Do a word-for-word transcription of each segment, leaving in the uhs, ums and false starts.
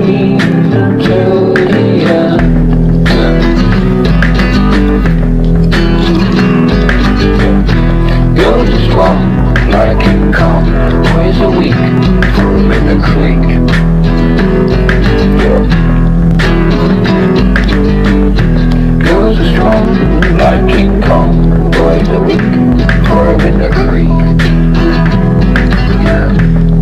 me until the end. Girls are strong like King Kong, boys are weak, throw them in the creek. Girls are strong like King Kong, boys are weak, throw them in the creek. Yeah.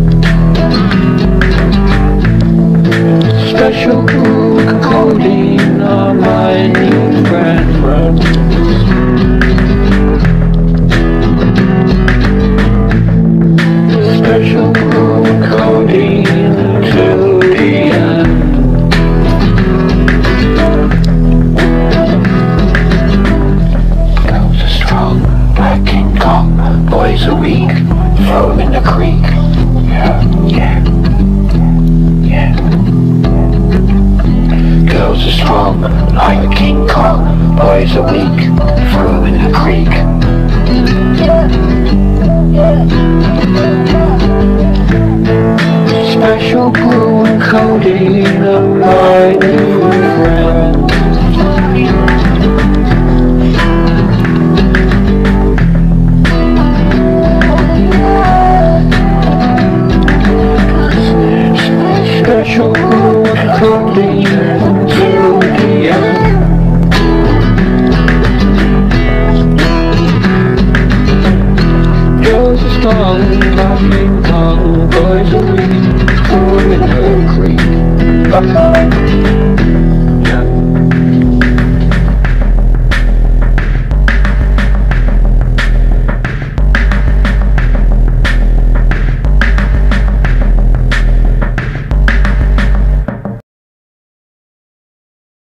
Special brew codeine are my new friend. Special brew codeine till the end. Girls are strong like King Kong, boys are weak, throw them in the creek. Yeah, yeah, yeah. Girls are strong like King Kong, boys are weak, throw them in the creek. Special brew and codeine are my new friend. Special brew and codeine till the end. Girls are strong like King Kong, boys are weak, throw them in the creek.